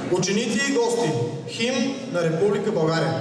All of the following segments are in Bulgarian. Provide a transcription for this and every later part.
Ученици и гости, химн на Република България.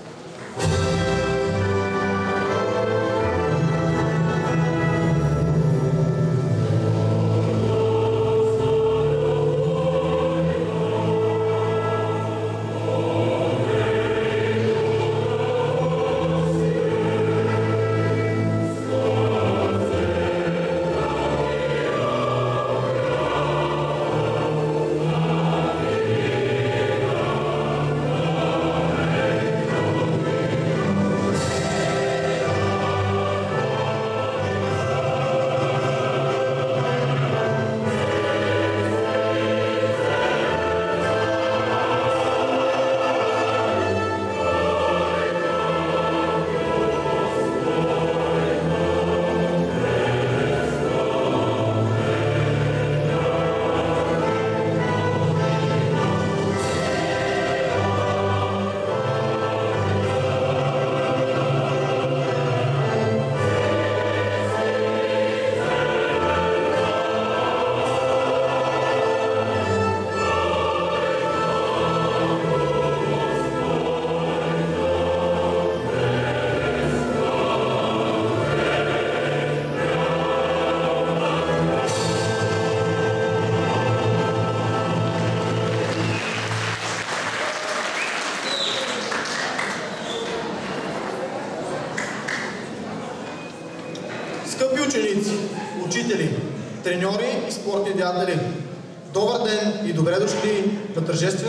Скъпи ученици, учители, треньори и спортни деятели, добър ден и добре дошли на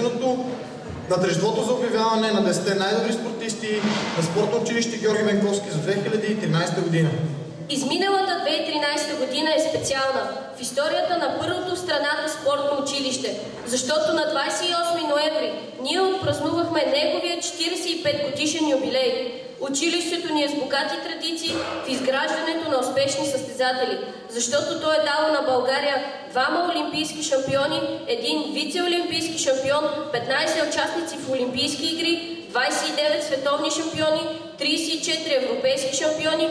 тържеството за обявяване на 10 най-добри спортисти на спортно училище Георги Бенковски за 2013 година. Изминалата 2013 година е специална в историята на първото в страната спортно училище, защото на 28 ноември ние отпразнувахме неговия 45 годишен юбилей. Училището ни е с богати традиции в изграждането на успешни състезатели, защото то е дало на България 2 олимпийски шампиони, 1 вице-олимпийски шампион, 15 участници в олимпийски игри, 29 световни шампиони, 34 европейски шампиони,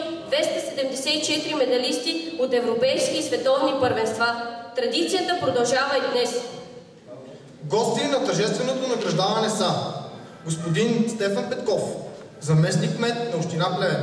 274 медалисти от европейски и световни първенства. Традицията продължава и днес. Гости на тържественото награждаване са господин Стефан Петков, заместник-кмет на община Плевен.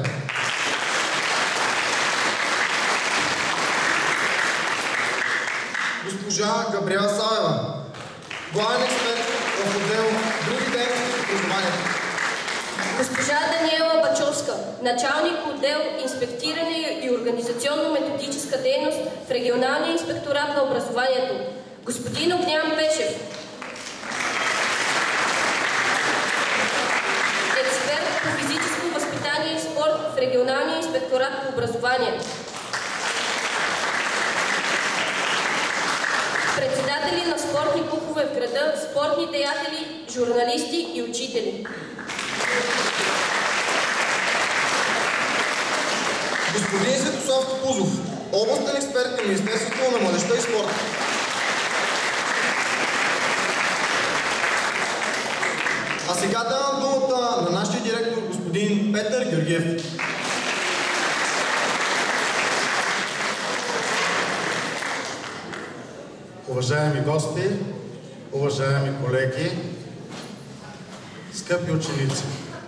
Госпожа Габриела Савева, главен експерт в отдел други дейности в образованието. Госпожа Даниела Бачовска, началник отдел инспектиране и организационно-методическа дейност в регионалния инспекторат на образованието. Господин Огнян Пешев, експерт по физическо възпитание и спорт в регионалния инспекторат по образование. Председатели на спортни клубове в града, спортни деятели, журналисти и учители. Господин Светослав Топузов, областен експерт на Министерството на младежта и спорта. А сега давам думата на нашия директор, господин Петър Георгиев. Уважаеми гости, уважаеми колеги, скъпи ученици!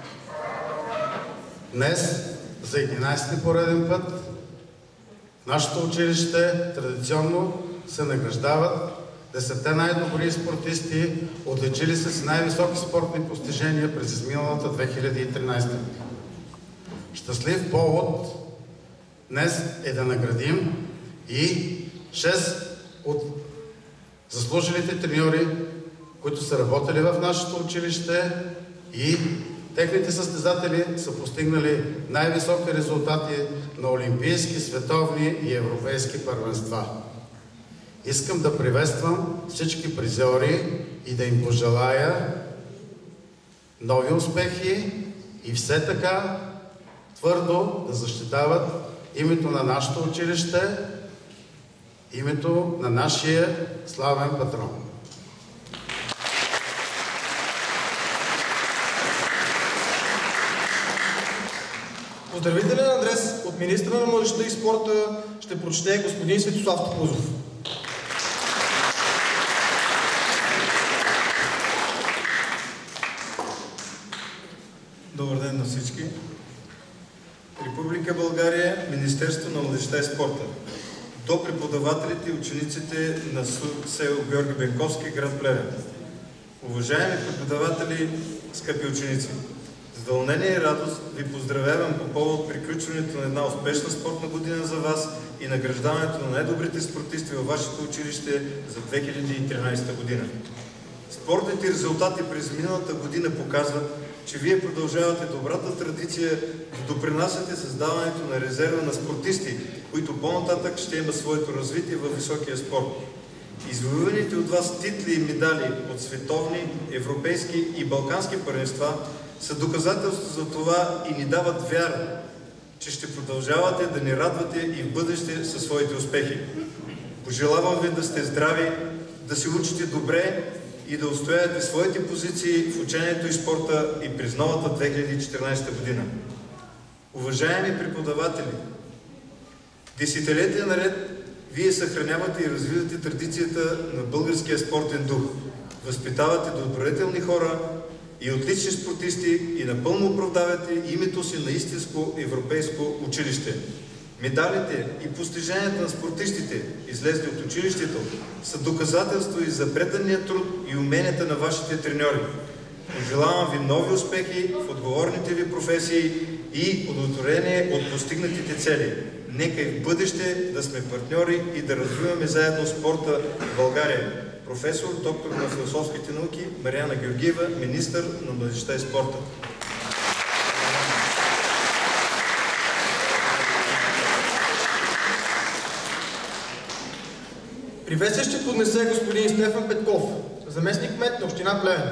Днес, за 11-ти пореден път, в нашето училище традиционно се награждават 10 най-добри спортисти, отличили се с най-високи спортни постижения през изминалата 2013 година. Щастлив повод днес е да наградим и 6 от заслужилите треньори, които са работили в нашето училище и техните състезатели са постигнали най-високи резултати на олимпийски, световни и европейски първенства. Искам да приветствам всички призьори и да им пожелая нови успехи и все така твърдо да защитават името на нашето училище, името на нашия славен патрон. Поздравителен адрес от министъра на младежта и спорта ще прочете господин Светослав Топузов. Министерството на младежта и спорта, до преподавателите и учениците на село Георги Бенковски, град Плевен. Уважаеми преподаватели, скъпи ученици, с вълнение и радост ви поздравявам по повод приключването на една успешна спортна година за вас и награждаването на най-добрите спортисти във вашето училище за 2013 година. Спортните резултати през миналата година показват, че вие продължавате добрата традиция да допринасяте създаването на резерва на спортисти, които по-нататък ще имат своето развитие във високия спорт. Извоюваните от вас титли и медали от световни, европейски и балкански първенства са доказателство за това и ни дават вяра, че ще продължавате да ни радвате и в бъдеще със своите успехи. Пожелавам ви да сте здрави, да се учите добре и да устоявате своите позиции в учението и спорта и през новата 2014 година. Уважаеми преподаватели, десетилетия наред вие съхранявате и развивате традицията на българския спортен дух. Възпитавате добродетелни хора и отлични спортисти и напълно оправдавате името си на истинско европейско училище. Медалите и постиженията на спортистите, излезли от училището, са доказателство и за преданния труд и уменията на вашите треньори. Пожелавам ви нови успехи в отговорните ви професии и удовлетворение от постигнатите цели. Нека и в бъдеще да сме партньори и да развиваме заедно спорта в България. Професор, доктор на философските науки Мариана Георгиева, министър на младежта и спорта. Приветствие ще поднесе господин Стефан Петков, заместник-кмет на община Плевен.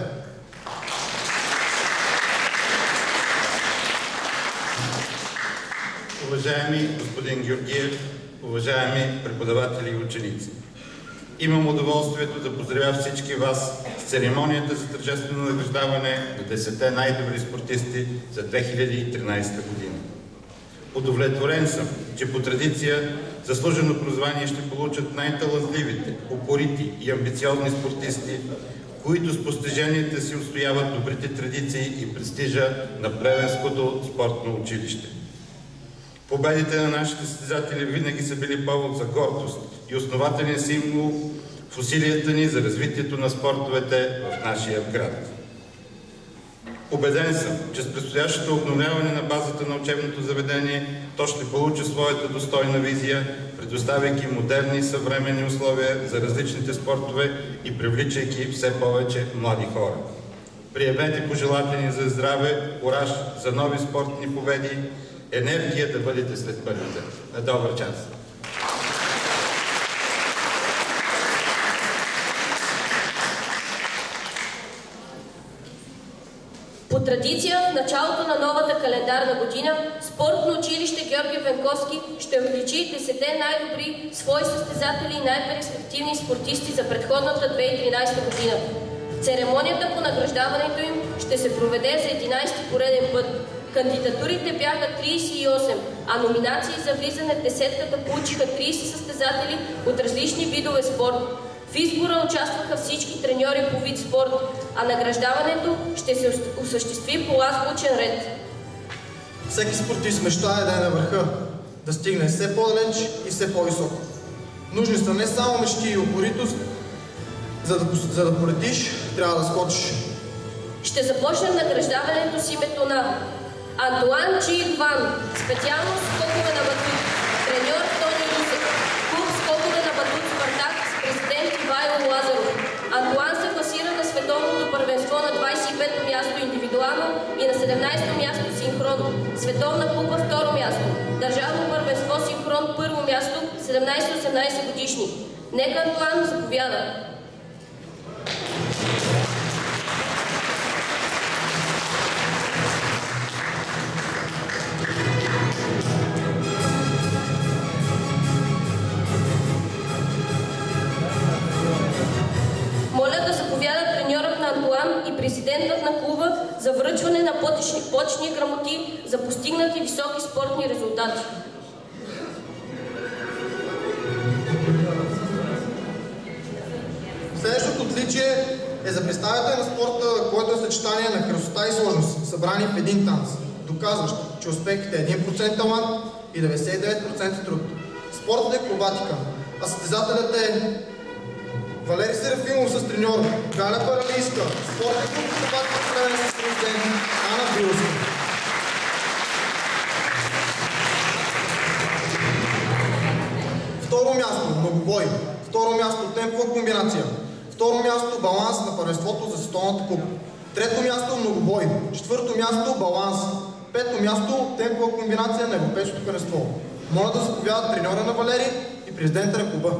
Уважаеми господин Георгиев, уважаеми преподаватели и ученици, имам удоволствието да поздравя всички вас с церемонията за тържествено награждаване на 10-те най-добри спортисти за 2013 година. Удовлетворен съм, че по традиция заслужено прозвание ще получат най-талантливите, упорити и амбициозни спортисти, които с постиженията си отстояват добрите традиции и престижа на Плевенското спортно училище. Победите на нашите състезатели винаги са били повод за гордост и основателен символ в усилията ни за развитието на спортовете в нашия град. Убеден съм, че с предстоящото обновяване на базата на учебното заведение то ще получи своята достойна визия, предоставяйки модерни и съвременни условия за различните спортове и привличайки все повече млади хора. Приемете пожелателни за здраве, кураж за нови спортни победи, енергия да бъдете след първите. На добър час! По традиция, в началото на новата календарна година, спортно училище Георги Бенковски ще отличи 10-те най-добри свои състезатели и най-перспективни спортисти за предходната 2013 година. Церемонията по награждаването им ще се проведе за 11-ти пореден път. Кандидатурите бяха 38, а номинации за влизане в десетката получиха 30 състезатели от различни видове спорт. В избора участваха всички треньори по вид спорт, а награждаването ще се осъществи по азбучен ред. Всеки спортист мечтае да е на върха, да стигне все по-далеч и все по-високо. Нужни са не само мечти и упоритост, за да полетиш, трябва да скочиш. Ще започнем награждаването с името на Антуан Чиигван, специално скокове на батут, треньор Тони Русев, клуб скокове на батут Спартак с президент Ивайло Лазаров. Антуан се класира на световното първенство на 25-то място индивидуално и на 17-то място синхрон, световна купа второ място, държавно първенство синхрон първо място, 17-18 годишни. Нека Антуан заповяда. И президентът на клуба за връчване на почетни грамоти за постигнати високи спортни резултати. Следващото отличие е за представител на спорта, който е съчетание на красота и сложност, събрани в един танц, доказващ, че успехът е 1% талант и 99% труд. Спортът е акробатика, а състезателят е Валери Серафимов с треньор Галя Паралийска, спортен клуб акробатика в Плевен с президент Ана Билска. Второ място – многобой. Второ място – темпова комбинация. Второ място – баланс на първенството за световната купа. Трето място – многобой. Четвърто място – баланс. Пето място – темпова комбинация на европейското първенство. Моля да заповядат треньора на Валери и президента на клуба.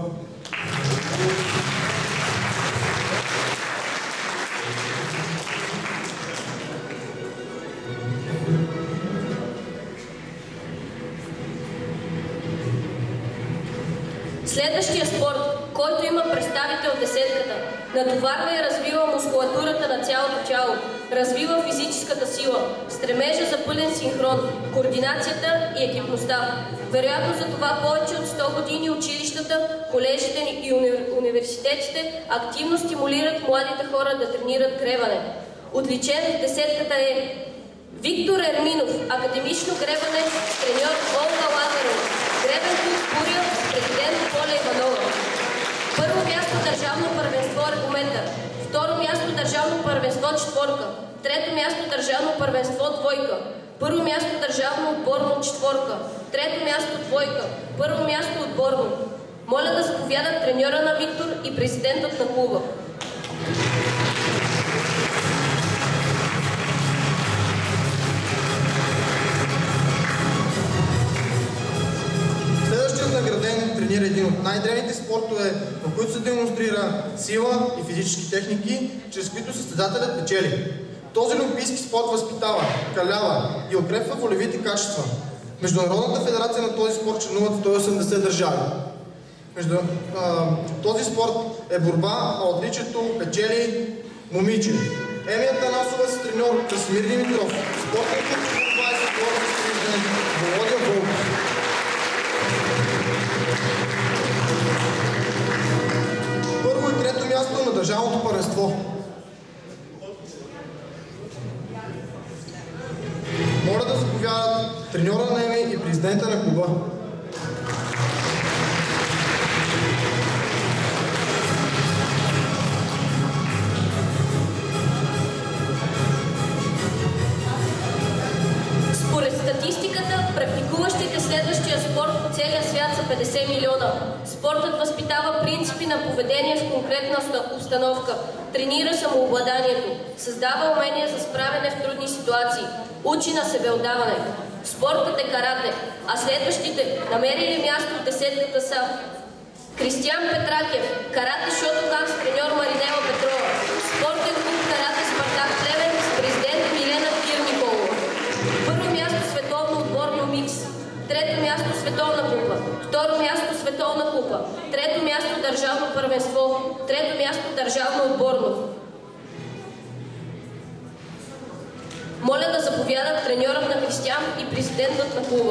Следващия спорт, който има представител в десетката, натоварва и развива мускулатурата на цялото тяло, развива физическата сила, стремежа за пълен синхрон, координацията и екипността. Вероятно за това повече от 100 години училищата, колежите и университетите активно стимулират младите хора да тренират гребане. Отличен в десетката е Виктор Ерминов, академично гребане с треньор Олга Лазарова, гребен клуб Буря с президент Поля Иванова. Първо място държавно първенство аргумента, второ място държавно първенство четворка, трето място държавно първенство двойка, първо място държавно отборно четворка, трето място двойка, първо място отборно. Моля да заповядат треньора на Виктор и президентът на клуба. Награден тренира един от най-древните спортове, в които се демонстрира сила и физически техники, чрез които състезателят печели. Този олимпийски спорт възпитава, калява и укрепва волевите качества. Международната федерация на този спорт членуват 180 държави. Този спорт е борба, а отличието печели момиче. Еми Атанасова с треньор Красимир Димитров, спортен клуб 20 года с президент Володя Вълков. Първо и трето място на държавното първенство. Моля да заповядат треньора на Еми и президента на клуба. Според статистиката, практикуващите следващия спорт по целия свят са 50 милиона. Спортът възпитава принципи на поведение в конкретна обстановка, тренира самообладанието, създава умения за справяне в трудни ситуации, учи на себеотдаване. Спортът е карате, а следващите намерили място в десетката са Кристиян Петракев, карате Шотокан с треньор Маринела Петрова, спортен клуб карате Спартак Плевен с президент Милена Кирникова. Първо място световно отборно микс, трето място световна купа, второ място световна купа, трето място държавно първенство, трето място държавно отборно. Моля да заповядат треньорът на Кристиян и президентът на клуба.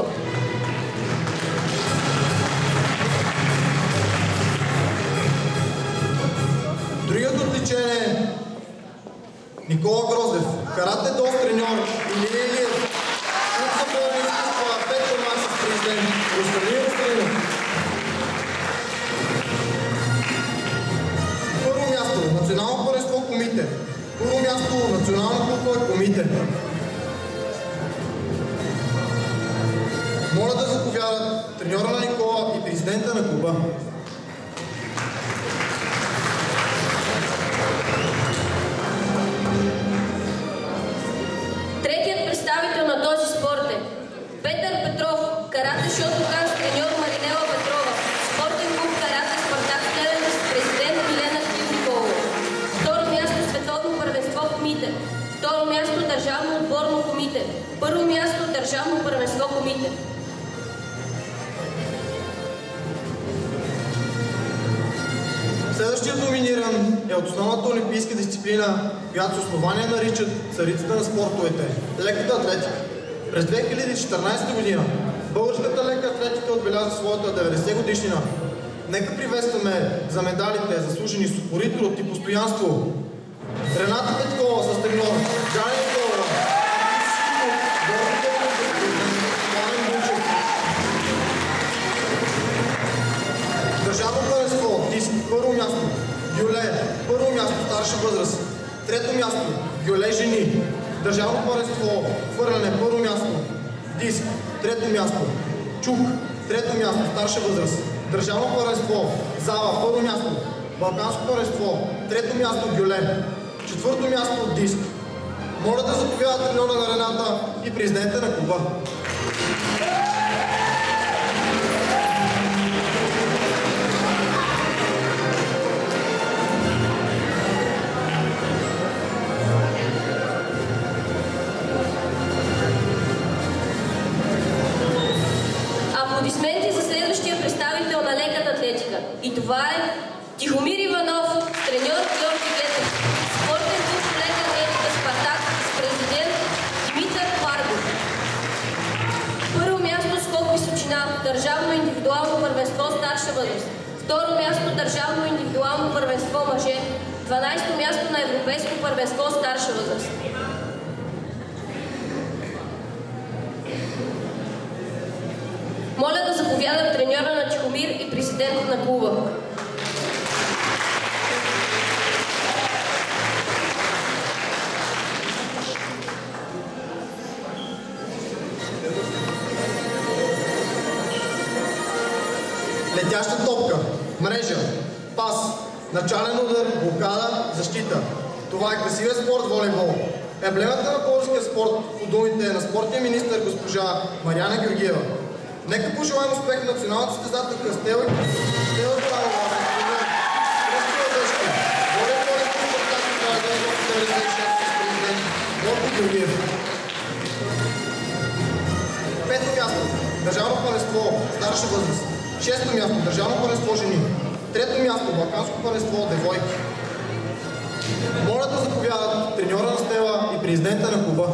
Другият отличен е Никола Гроздев, карате долс треньор Илия Илиев, клуб за бойни изкуства, 5 дома с президент Русталин Русталинов. Първо място национално първенство комите. Първо място национална купа комите. Моля да заповядат треньора на Никола и президента на клуба. Третият представител на този спорт е Петър Петров, карате Шотокан с треньор Маринела Петрова, спортен клуб карате Спартак Плевен с президент Милена Кирникова. Второ място световно първенство комите, второ място държавно отборно комите, първо място държавно първенство комите. Следващият номиниран е от основната олимпийска дисциплина, която с основание наричат царицата на спортовете – леката атлетика. През 2014 година българската лека атлетика отбеляза своята 90 годишнина. Нека приветстваме за медалите заслужени с упорит труд и постоянство Рената Петкова с треньор Джани Никола, място старша възраст. Трето място гюле жени. Държавно първенство хвърляне първо място. Диск. Трето място чук. Трето място старша възраст. Държавно първенство зала първо място. Балканско първенство трето място гюле. Четвърто място диск. Моля да заповяда треньора на арената и президента на клуба. Аплодисменти за следващия представител на леката атлетика. И това е Тихомир Иванов, треньор Георги Гетев, спортен клуб лека атлетика Спартак с президент Димитър Паргов. Първо място скок височина, държавно индивидуално първенство старша възраст. Второ място държавно индивидуално първенство мъже. 12-то място на европейско първенство старша възраст. Моля да заповядат треньора на Тихомир и президент на клуба. Летяща топка, мрежа, пас, начален удар, блокада, защита. Това е красивият спорт волейбол. Емблемата на българския спорт по думите на спортния министър госпожа Мариана Георгиева. Нека пожелаем успех на националната състезателка Стела Горанова, Кръстова дъжка, волейболен клуб Спартак 1996 с президент Борко Георгиев. Пето място държавно първенство старша възраст. Шесто място държавно първенство жени. Трето място балканско първенство девойки. Моля да заповядат треньора на Стела и президента на клуба.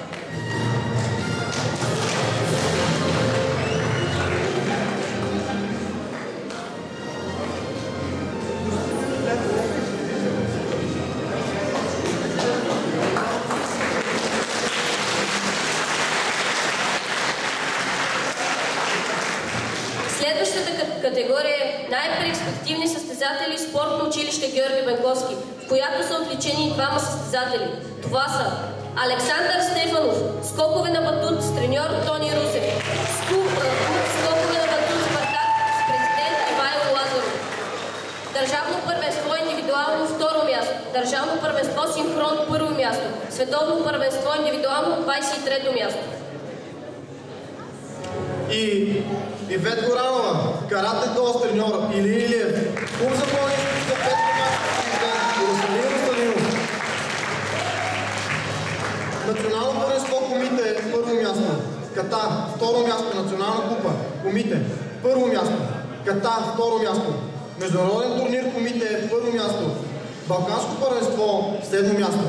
Следващата категория е най-перспективни състезатели спортно училище Георги Бенковски, в която са отличени двама състезатели. Това са Александър Стефанов, скокове на батут с треньор Тони Русев, скокове на батут Спартак с президент Ивайло Лазаров. Държавно първенство индивидуално второ място, държавно първенство синхрон първо място, световно първенство индивидуално 23-то място. И Ивет Горанова, карате-до с треньора Илин Илиев, клуб за планински за пето място президент Иерусалим Русалимов. Национално първенство комите първо място, Ката второ място, национална купа, комите първо място, Ката второ място, международен турнир комите първо място, Балканско първенство седмо място.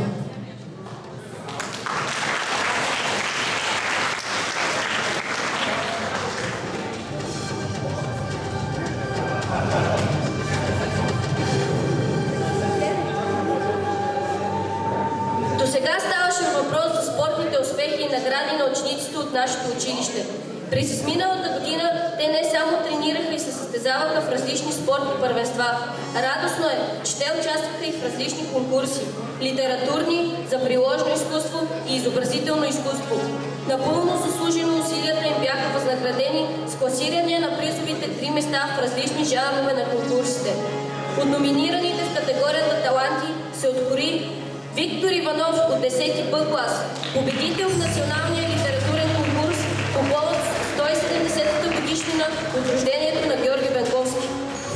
Сега ставаше въпрос за спортните успехи и награди на учениците от нашето училище. През изминалата година те не само тренираха и се състезаваха в различни спортни първенства. Радостно е, че те участваха и в различни конкурси – литературни, за приложно изкуство и изобразително изкуство. Напълно заслужено усилията им бяха възнаградени с класиране на призовите 3 места в различни жанрове на конкурсите. От номинираните в категорията таланти се откори Виктор Иванов от 10-ти Б клас, победител в националния литературен конкурс по повод 170-та годишнина от рождението на Георги Бенковски.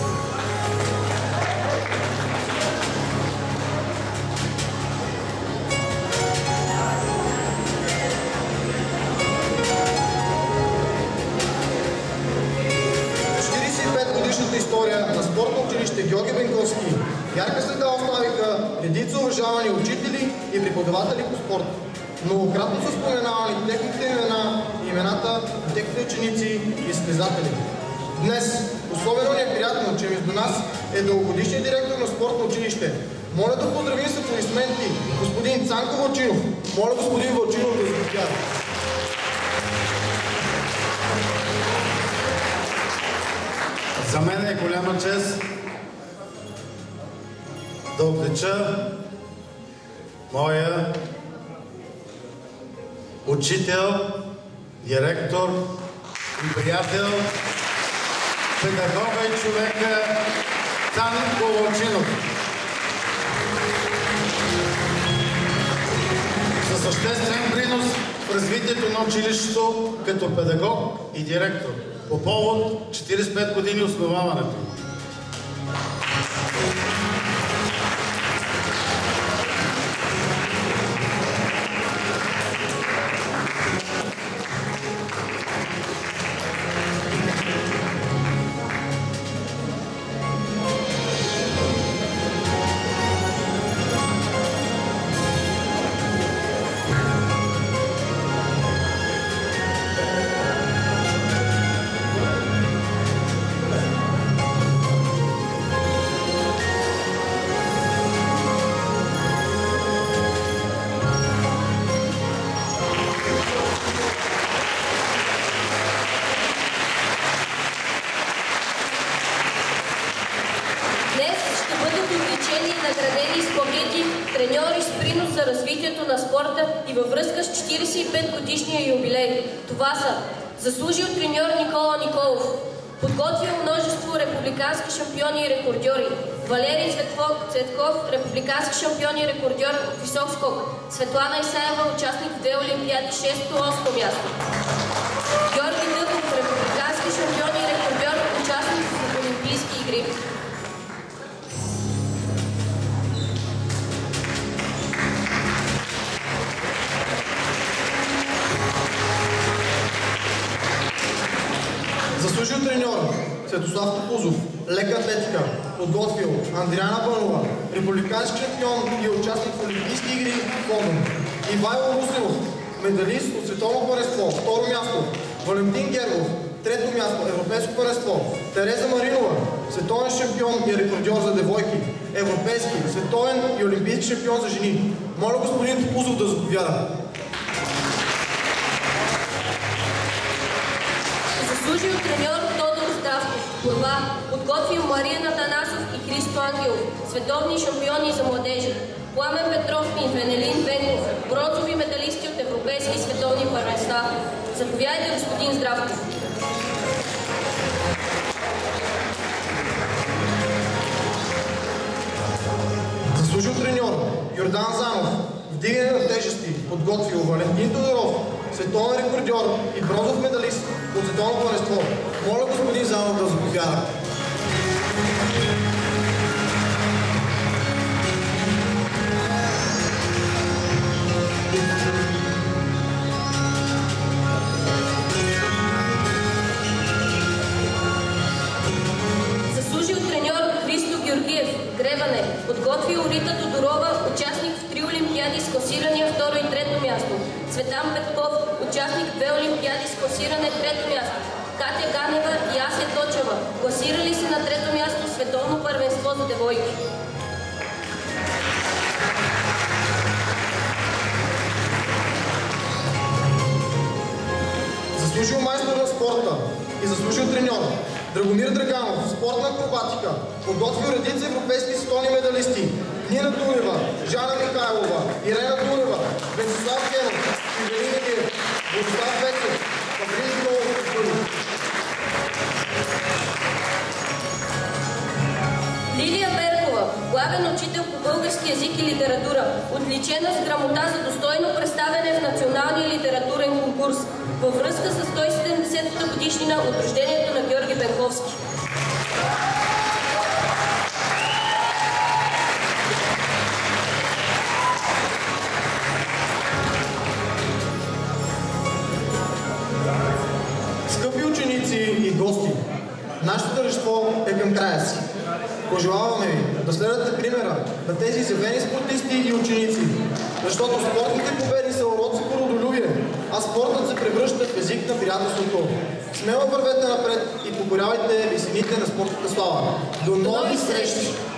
Годишната история на спортно училище Георги Бенковски ярка следа оставиха редица уважавани учители и преподаватели по спорт. Многократно са споменавани техните имена и имената на техните ученици и състезатели. Днес особено ни е приятно, че между нас е дългогодишният директор на спортно училище. Моля да поздравим с аплодисменти господин Цанко Вълчинов. Моля господин Вълчинов да заповяда. За мен е голяма чест да облича моя учител, директор и приятел, педагога и човека Цан Колочинов. Със съществен принос в развитието на училището като педагог и директор по повод 45 години основаването. Треньори с принос за развитието на спорта и във връзка с 45-годишния юбилей. Това са заслужил треньор Никола Николов, подготвил множество републикански шампиони и рекордьори. Валерий Цветков, републикански шампион и рекордьор в висок скок. Светлана Исаева, участник в две олимпиади, 6-8 място. Георги Дъбов, републикански шампион и рекордьор, участник в Олимпийски игри. Заслужил треньор Светослав Топузов, лека атлетика, подготвил Андриана Банова, републикански шампион и участник в Олимпийски игри в Лондон. Ивайло Муслимов, медалист от световно първенство, второ място. Валентин Гергов, трето място, европейско първенство. Тереза Маринова, световен шампион и рекордьор за девойки, европейски, световен и олимпийски шампион за жени. Моля господин Топузов да заповяда. Заслужил треньор Тодор Здравков, борба, подготвил Мария Натанасов и Христо Ангелов, световни шампиони за младежи. Пламен Петров и Венелин Венков, бронзови медалисти от европейски и световни първенства. Заповядайте, господин Здравков. Заслужил треньор Йордан Занов, вдигане на тежести, подготвил Валентин Тодоров, световен рекордьор и бронзов медалист от световно първенство. Моля господин Занов да заповяда. Заслужил треньор Христо Георгиев, гребане, подготвил Рита Тодорова, участник в 3 олимпиади с класирания второ и трето място. Цветан Петков, участник в 2 олимпиади с класиране трето място. Катя Ганева и Ася Точева, класирали се на трето място в световно първенство за девойки. Заслужил майстор на спорта и заслужил треньор Драгомир Драганов, спортна акробатика, подготвил редица европейски и световни медалисти Нина Дунева, Жана Михайлова, Ирена Дунева, Венцислав Генов, Ивелин Елиев, Владислав Вецов, Фабрин Долов. Лилия Беркова, главен учител по български език и литература, отличена с грамота за достойно представяне в националния литературен конкурс във връзка с 170-та годишнина от рождението на Георги Бенковски. Скъпи ученици и гости, нашето тържество е към края си. Пожелаваме ви да следвате примера на тези изявени спортисти и ученици, защото спортните победи са уроци по родолюбие, а спортът се превръща в език на приятелството. Смело вървете напред и покорявайте висините на спортната слава. До нови срещи!